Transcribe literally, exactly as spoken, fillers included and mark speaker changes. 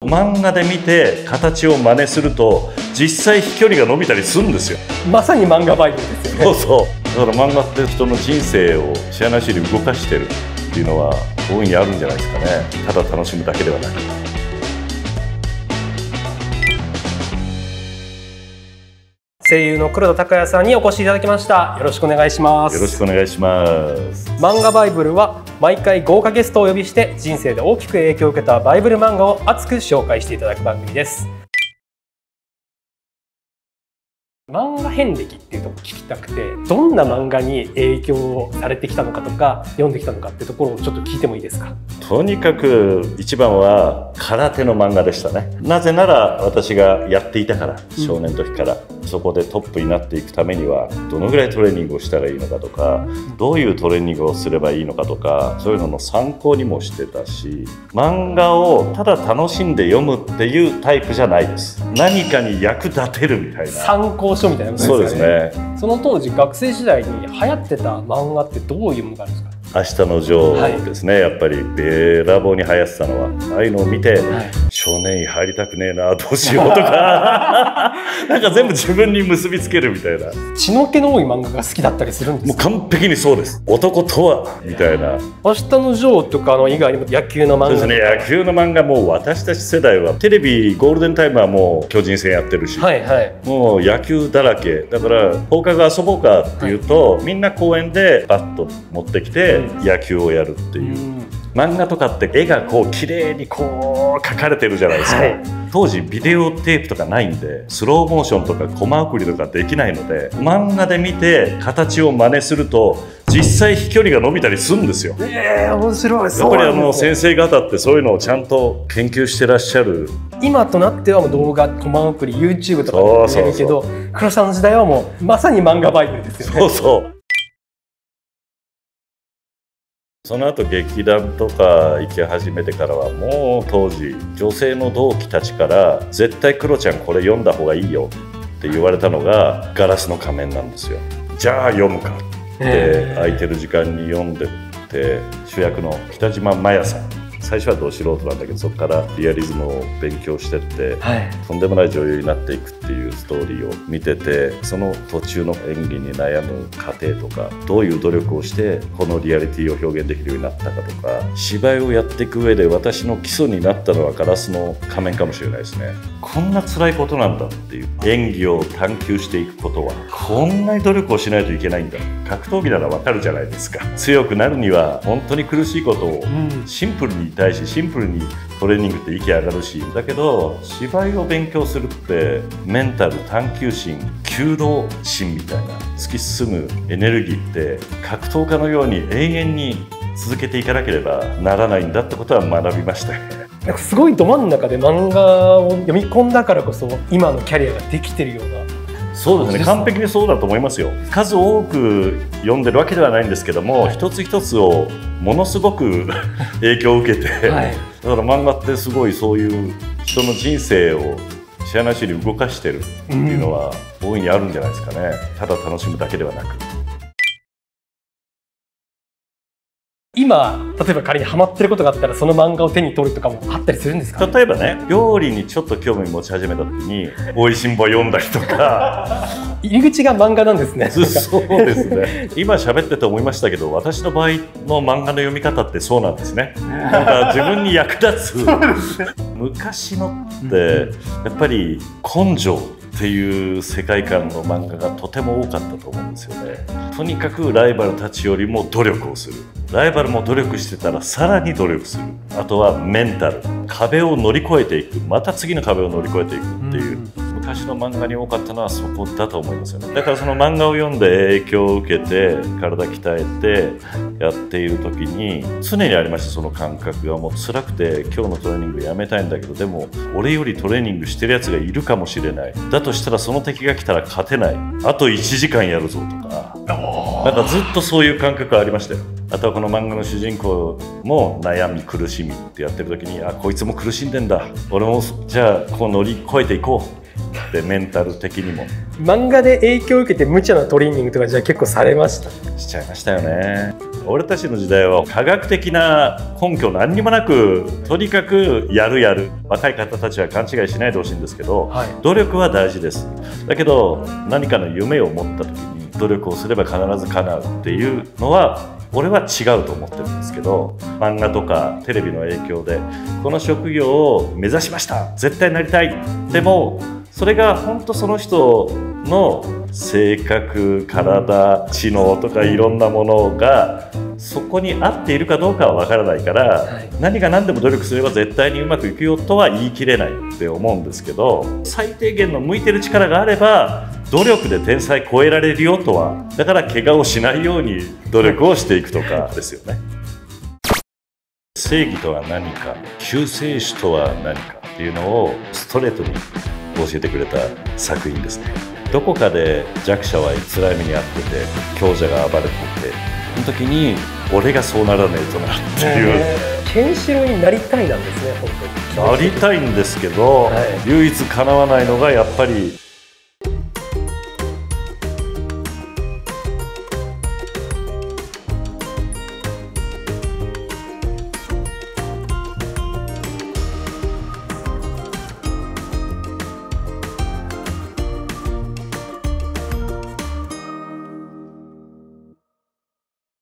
Speaker 1: 漫画で見て形を真似すると実際飛距離が伸びたりするんですよ。
Speaker 2: まさに漫画バイブルですよね。
Speaker 1: そうそう。だから漫画って人の人生を知らなしに動かしてるっていうのは大いにあるんじゃないですかね。ただ楽しむだけではなく。
Speaker 2: 声優の黒田孝也さんにお越しいただきました。よろしくお願いします。
Speaker 1: よろしくお願いします。
Speaker 2: 漫画バイブルは毎回豪華ゲストをお呼びして人生で大きく影響を受けたバイブル漫画を熱く紹介していただく番組です。漫画遍歴っていうところを聞きたくて、どんな漫画に影響をされてきたのかとか読んできたのかっていうところをちょっと聞いてもいいですか。
Speaker 1: とにかく一番は空手の漫画でしたね。なぜなら私がやっていたから、少年の時から、うん、そこでトップになっていくためにはどのぐらいトレーニングをしたらいいのかとか、どういうトレーニングをすればいいのかとか、そういうのの参考にもしてたし、漫画をただ楽しんで読むっていうタイプじゃないです。何かに役立てるみたいな
Speaker 2: 参考書みたいなことですかね。
Speaker 1: そうですね。
Speaker 2: その当時学生時代に流行ってた漫画ってどういうものがあるんですか。
Speaker 1: 明日のジョーですね、はい、やっぱりべらぼうに流行ってたのはああいうのを見て、はい、少年院入りたくねえな、どうしようとかなんか全部自分に結びつけるみたいな。
Speaker 2: 血の気の多い漫画が好きだったりするんですか。
Speaker 1: もう完璧にそうです。男とはみたいな。
Speaker 2: 明日のジョーとかの以外にも野球の漫画
Speaker 1: ですね。野球の漫画、もう私たち世代はテレビゴールデンタイムはもう巨人戦やってるし、はいはい、もう野球だらけだから、放課後遊ぼうかっていうと、はい、みんな公園でバット持ってきて野球をやるっていう、うん、漫画とかって絵がこう綺麗にこう描かれてるじゃないですか、はい、当時ビデオテープとかないんでスローモーションとかコマ送りとかできないので、漫画で見て形を真似すると実際飛距離が伸びたりするんですよ。
Speaker 2: えー、面白い。
Speaker 1: やっぱりあの先生方ってそういうのをちゃんと研究してらっしゃる。
Speaker 2: 今となってはもう動画コマ送り YouTube とかで見れるけど、黒さんの時代はもうまさに漫画バイブルですよね。
Speaker 1: そうそう。その後劇団とか行き始めてからは、もう当時女性の同期たちから絶対クロちゃんこれ読んだ方がいいよって言われたのがガラスの仮面なんですよ。じゃあ読むかって空いてる時間に読んでって、主役の北島麻也さん、最初はど素人なんだけど、そこからリアリズムを勉強してって、はい、とんでもない女優になっていくっていうストーリーを見てて、その途中の演技に悩む過程とか、どういう努力をしてこのリアリティを表現できるようになったかとか、芝居をやっていく上で私の基礎になったのはガラスの仮面かもしれないですね。こんな辛いことなんだっていう、演技を探求していくことはこんなに努力をしないといけないんだ。格闘技ならわかるじゃないですか。強くなるには本当に苦しいことをシンプルに対し、シンプルにトレーニングって息上がるし、だけど芝居を勉強するってメンタル、探求心、求道心みたいな突き進むエネルギーって格闘家のように永遠に続けていかなければならないんだってことは学びましたよね。
Speaker 2: なんかすごいど真ん中で漫画を読み込んだからこそ今のキャリアができてるような。
Speaker 1: そうですね、完璧にそうだと思いますよ。数多く読んでるわけではないんですけども、はい、一つ一つをものすごく影響を受けて、はい、だから漫画ってすごいそういう人の人生を知らなしに動かしてるっていうのは大いにあるんじゃないですかね。ただ楽しむだけではなく。
Speaker 2: 今例えば仮にハマってることがあったら、その漫画を手に取るとかもあったりするんですか。
Speaker 1: 例えばね、料理にちょっと興味持ち始めた時に「おいしんぼ」読んだりとか
Speaker 2: 入り口が漫画なんですね。
Speaker 1: そうですね。今喋ってて思いましたけど、私の場合の漫画の読み方ってそうなんですね。なんか自分に役立つ昔のってやっぱり根性っていう世界観の漫画がとても多かったと思うんですよね。とにかくライバルたちよりも努力をする。ライバルも努力してたらさらに努力する。あとはメンタル、壁を乗り越えていく、また次の壁を乗り越えていくっていう、昔の漫画に多かったのはそこだと思いますよね。だからその漫画を読んで影響を受けて体鍛えてやっている時に常にありました。その感覚がもう辛くて、今日のトレーニングやめたいんだけど、でも俺よりトレーニングしてるやつがいるかもしれない。だとしたらその敵が来たら勝てない。あといちじかんやるぞとか、なんかずっとそういう感覚がありましたよ。あとはこの漫画の主人公も悩み苦しみってやってる時に、あ、こいつも苦しんでんだ、俺もじゃあこう乗り越えていこうってメンタル的にも。
Speaker 2: 漫画で影響を受けて無茶なトレーニングとかじゃあ結構されました？
Speaker 1: しちゃいましたよね。 俺たちの時代は科学的な根拠何にもなく、とにかくやるやる。若い方たちは勘違いしないでほしいんですけど、はい、努力は大事です。だけど何かの夢を持った時に努力をすれば必ず叶うっていうのは俺は違うと思ってるんですけど、漫画とかテレビの影響でこの職業を目指しました、絶対なりたい。でもそれが本当その人の性格、体、知能とかいろんなものがそこに合っているかどうかは分からないから、はい、何が何でも努力すれば絶対にうまくいくよとは言い切れないって思うんですけど、最低限の向いてる力があれば努力で天才超えられるよとは。だから怪我をしないように努力をしていくとかですよね。正義とは何か、救世主とは何かっていうのをストレートに教えてくれた作品ですね。どこかで弱者は辛い目に遭ってて、強者が暴れていて、その時に俺がそうならねえとなっていう。
Speaker 2: ケンシロウになりたいなんですね、本当に。
Speaker 1: なりたいんですけど、はい、唯一叶わないのがやっぱり